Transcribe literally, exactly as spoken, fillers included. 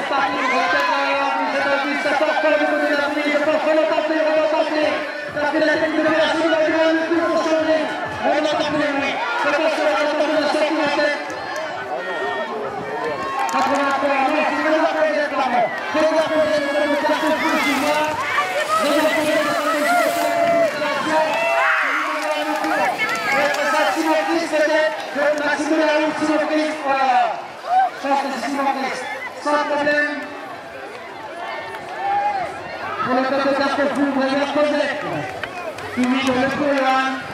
parti, ça sort sur le côté de la prise, je pense qu'on va tenter, on va tenter. Parce que la technique de l'opération va du moins plus pour changer. On va tenter, oui. Je pense qu'on va tenter de sortir la tête. quatre-vingt-trois, non, c'est le droit pour les éclats. C'est le droit pour les éclats de classer plus de moi. Le droit pour les éclats de Simon Christ, peut-être. Maxime de la route, Simon Christ, voilà. Je pense que c'est Simon Christ. Sans problème. Pour le peuple d'Arcoufou, Brésil Cosette. Qui mit le coup, Johan.